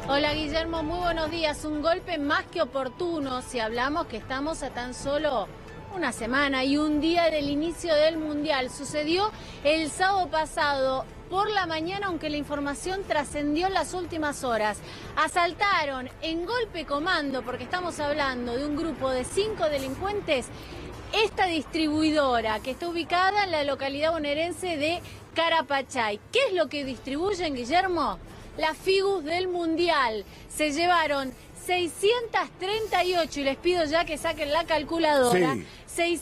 Hola Guillermo, muy buenos días. Un golpe más que oportuno si hablamos que estamos a tan solo una semana y un día del inicio del Mundial. Sucedió el sábado pasado por la mañana, aunque la información trascendió en las últimas horas. Asaltaron en golpe comando, porque estamos hablando de un grupo de 5 delincuentes, esta distribuidora que está ubicada en la localidad bonaerense de Carapachay. ¿Qué es lo que distribuyen, Guillermo? Las figus del Mundial. Se llevaron 638, y les pido ya que saquen la calculadora, sí.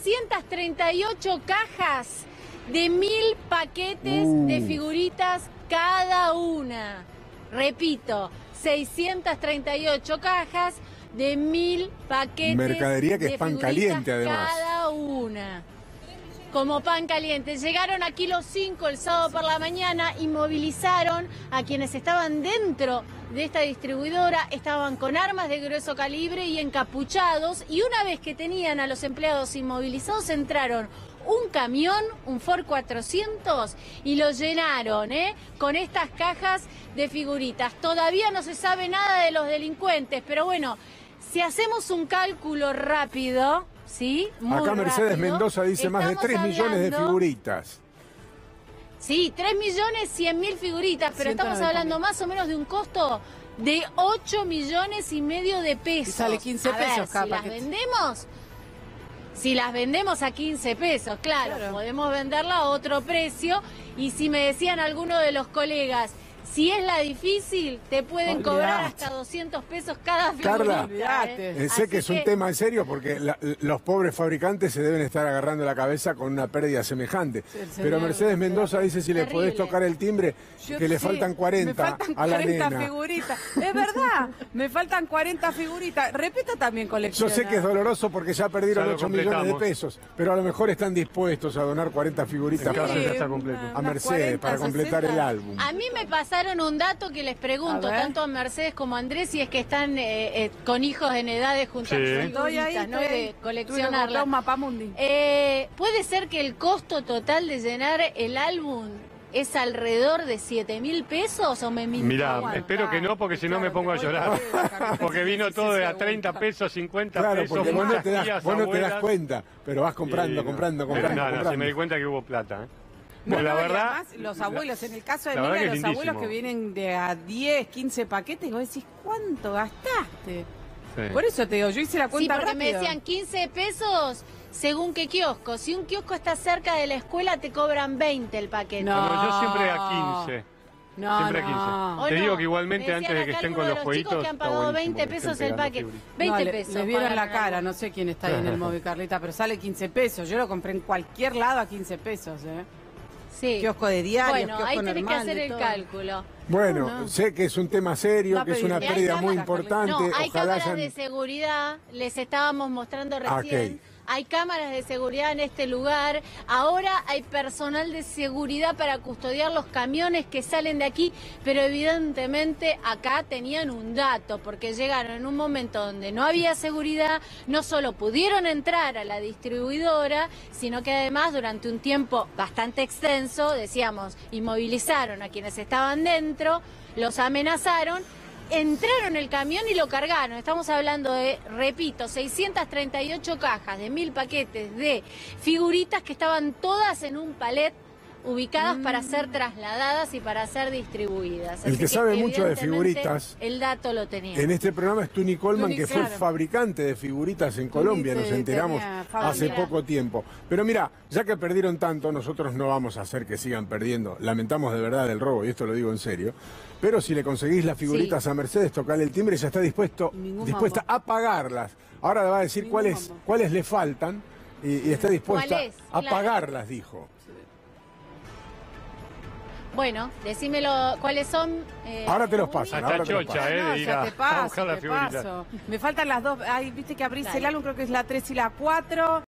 638 cajas de 1000 paquetes de figuritas cada una. Repito, 638 cajas de 1000 paquetes. Mercadería que es pan caliente, además. Cada una. Como pan caliente. Llegaron aquí los 5 el sábado por la mañana y movilizaron a quienes estaban dentro de esta distribuidora. Estaban con armas de grueso calibre y encapuchados. Y una vez que tenían a los empleados inmovilizados, entraron un camión, un Ford 400, y lo llenaron con estas cajas de figuritas. Todavía no se sabe nada de los delincuentes, pero bueno, si hacemos un cálculo rápido... Sí, muy acá Mercedes rápido. Mendoza dice más de 3 millones de figuritas. Sí, 3.100.000 figuritas, pero estamos hablando más o menos de un costo de 8,5 millones de pesos. Y sale 15 pesos cada paquete. Si las vendemos a 15 pesos, claro, podemos venderla a otro precio. Y si me decían algunos de los colegas, si es la difícil, te pueden cobrar hasta 200 pesos cada figurita. Carla, sé que es un tema en serio porque los pobres fabricantes se deben estar agarrando la cabeza con una pérdida semejante. Pero Mercedes Mendoza dice si le podés tocar el timbre, que le faltan 40 a la nena. 40 figuritas. Es verdad, me faltan 40 figuritas. Repito también colección. Yo sé que es doloroso porque ya perdieron 8 millones de pesos, pero a lo mejor están dispuestos a donar 40 figuritas a Mercedes para completar el álbum. A mí me pasaron un dato que les pregunto tanto a Mercedes como a Andrés, si es que están con hijos en edad de juntar figuritas, ¿no? De coleccionarlas. ¿Puede ser que el costo total de llenar el álbum es alrededor de 7.000 pesos o me mintió? Mirá, espero que no, porque si no me pongo a llorar. Porque vino todo de a 30 pesos, 50 claro, pesos. Porque vos no te das cuenta, pero vas comprando. No, se me di cuenta que hubo plata. Bueno, la verdad, además, los abuelos, en el caso de Emilia, los abuelos que vienen de a 10, 15 paquetes, vos decís, ¿cuánto gastaste? Sí. Por eso te digo, yo hice la cuenta porque rápido. Me decían 15 pesos según qué kiosco. Si un kiosco está cerca de la escuela, te cobran 20 el paquete. No, yo siempre a 15. Siempre a 15. Te digo que igualmente antes de que estén con los jueguitos... que han pagado 20 pesos el paquete. 20 pesos. Les vieron la cara, no sé quién está ahí en el móvil, Carlita, pero sale 15 pesos. Yo lo compré en cualquier lado a 15 pesos, Sí. Kiosco de diarios, bueno, ahí tenés que hacer el cálculo. Bueno, sé que es un tema serio, que es una pérdida muy importante. No, hay cámaras de seguridad, les estábamos mostrando recién. Hay cámaras de seguridad en este lugar. Ahora hay personal de seguridad para custodiar los camiones que salen de aquí, pero evidentemente acá tenían un dato, porque llegaron en un momento donde no había seguridad, no solo pudieron entrar a la distribuidora, sino que además durante un tiempo bastante extenso, decíamos, inmovilizaron a quienes estaban dentro, los amenazaron. Entraron el camión y lo cargaron. Estamos hablando de, repito, 638 cajas de 1000 paquetes de figuritas que estaban todas en un palet, ubicadas para ser trasladadas y para ser distribuidas. El que sabe mucho de figuritas, el dato lo tenía. En este programa es Tuni Colman, que fue fabricante de figuritas en Colombia, nos enteramos hace poco tiempo. Pero mira, ya que perdieron tanto, nosotros no vamos a hacer que sigan perdiendo. Lamentamos de verdad el robo, y esto lo digo en serio. Pero si le conseguís las figuritas a Mercedes, tocale el timbre, ya está dispuesta a pagarlas. Ahora le va a decir cuáles le faltan y está dispuesta a pagarlas, dijo. Bueno, decímelo, ¿cuáles son? Ahora te los paso. Hasta chocha, de ir a buscar la figurita. Me faltan las dos, viste que abrís el álbum, creo que es la 3 y la 4.